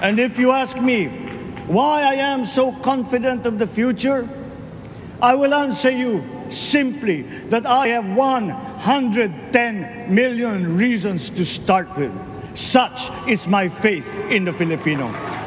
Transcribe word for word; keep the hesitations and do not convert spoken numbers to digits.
And if you ask me why I am so confident of the future, I will answer you simply that I have one hundred ten million reasons to start with. Such is my faith in the Filipino.